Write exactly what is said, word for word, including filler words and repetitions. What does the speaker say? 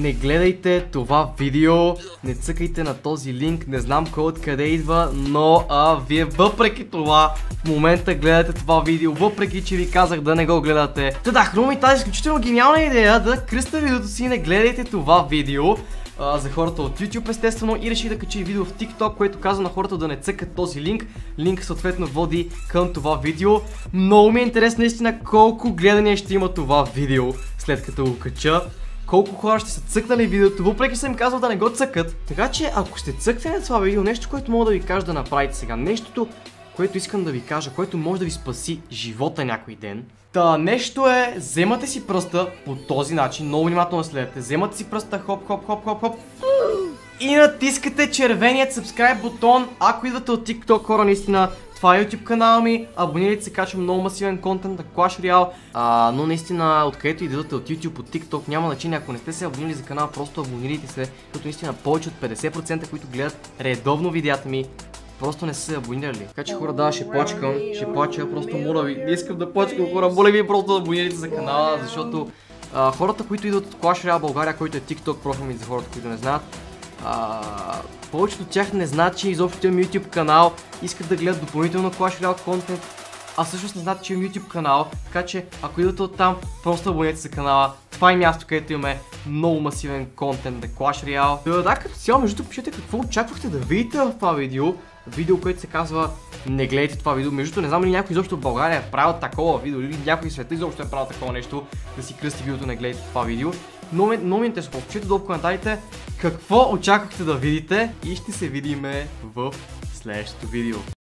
не гледайте това видео, не цъкайте на този линк, не знам кой откъде идва, но а, вие въпреки това в момента гледате това видео, въпреки че ви казах да не го гледате. Та да, хрумна ми тази изключително гениална идея да кръста видеото си, не гледайте това видео. Uh, за хората от YouTube естествено, и реши да качи видео в TikTok, което казва на хората да не цъкат този линк. Линк съответно води към това видео. Много ми е интересно наистина колко гледания ще има това видео след като го кача. Колко хора ще са цъкнали видеото, въпреки съм им казал да не го цъкат. Така че ако сте цъкнали на това видео, нещо, което мога да ви кажа да направите сега, нещото, което искам да ви кажа, което може да ви спаси живота някой ден. Та нещо е, вземате си пръста по този начин, много внимателно следете, вземате си пръста, хоп, хоп, хоп, хоп, хоп и натискате червеният subscribe бутон, ако идвате от TikTok, хора, наистина. Това е YouTube канала ми, абонирайте се, качвам много масивен контент на Clash Royale, а, но наистина откъдето идвате от YouTube, от TikTok, няма значение, ако не сте се абонирали за канала, просто абонирайте се, защото наистина повече от петдесет процента, които гледат редовно видеята ми, просто не са се абонирали. Така че хора, да, ще плачкам, ще плача, просто моля ви, не искам да плачкам, хора, моля ви просто да абонирайте за канала, защото а, хората, които идват от Clash Royale България, който е TikTok профил ми за хората, които не знаят, а, повечето от тях не знаят, че изобщо имам YouTube канал, искат да гледат допълнително Clash Royale контент, а всъщност не знаят, че имам YouTube канал, така че ако идвате от там, просто абонирайте се за канала. Това е място, където имаме много масивен контент на Clash Royale. Да, да, като цяло, между пишете какво очаквахте да видите в това видео. Видео, което се казва не гледайте това видео. Между не знам ли някой изобщо в България е правил такова видео, или някой в света изобщо е правил такова нещо, да си кръсти видеото не гледайте това видео. Но ми е интересно, пишете долу в коментарите какво очаквахте да видите и ще се видиме в следващото видео.